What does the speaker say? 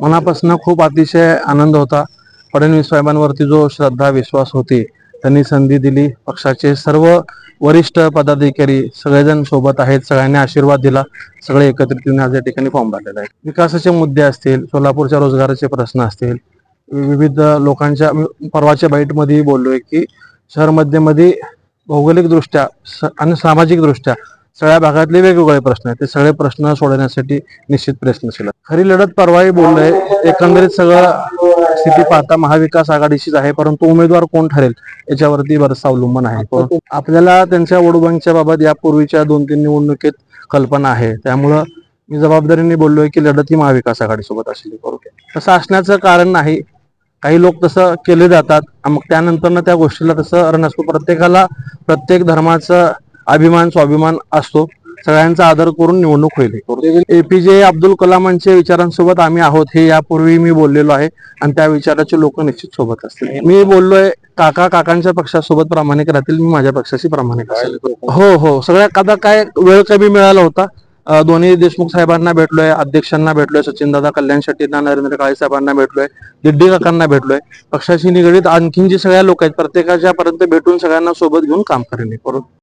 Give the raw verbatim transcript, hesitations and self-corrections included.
मनापासून खूप अतिशय आनंद होता। फडणवीस साहेबांवरती जो श्रद्धा विश्वास होती, त्यांनी संधी दिली। पक्षाचे सर्व वरिष्ठ पदाधिकारी सगळेजण सोबत आहेत, सगळ्यांनी आशीर्वाद दिला, सगळे एकत्रित येऊन आज या ठिकाणी फॉर्म भरलेला आहे। विकासाचे मुद्दे असतील, सोलापूरच्या रोजगाराचे प्रश्न असतील, विविध लोकांच्या परवाच्या बाईटमध्ये बोललोय की शहर मध्यमध्ये भौगोलिक दृष्ट्या आणि सामाजिक दृष्ट्या सगळ्या भागातले वेगवेगळे प्रश्न आहेत, ते सगळे प्रश्न सोडवण्यासाठी निश्चित प्रयत्नशील आहे। खरी लढत परवाही बोललोय, एकंदरीत सगळं स्थिती पाहता महाविकास आघाडीचीच आहे, परंतु उमेदवार कोण ठरेल याच्यावरती बरंच अवलंबन आहे। आपल्याला त्यांच्या वोटबँकच्या बाबत यापूर्वीच्या दोन तीन निवडणुकीत कल्पना आहे, त्यामुळं मी जबाबदारीने बोललोय की लढत ही महाविकास आघाडीसोबत असली करू। तसं असण्याचं कारण नाही, काही लोक तसं केले जातात, मग त्यानंतर त्या गोष्टीला तसं अरण असतो। प्रत्येकाला प्रत्येक धर्माचा अभिमान स्वाभिमान असतो, सगळ्यांचा आदर करून निवडणूक होईल। एपीजे अब्दुल कलामांच्या विचारांसोबत आम्ही आहोत हे यापूर्वी मी बोललेलो आहे, आणि त्या विचाराचे लोक निश्चित सोबत असतील। मी बोललोय काका काकांच्या पक्षासोबत प्रामाणिक राहतील, मी माझ्या पक्षाशी प्रामाणिक असेल। हो हो सगळ्या कादा काय वेळ कमी मिळाला होता, दोन्ही देशमुख साहेबांना भेटलोय, अध्यक्षांना भेटलोय, सचिनदादा कल्याण शेट्टींना, नरेंद्र काळे साहेबांना भेटलोय, दिड्डी काकांना भेटलोय। पक्षाशी निगडीत आणखीन जी सगळ्या लोक आहेत प्रत्येकाच्या पर्यंत भेटून सगळ्यांना सोबत घेऊन काम करेन करून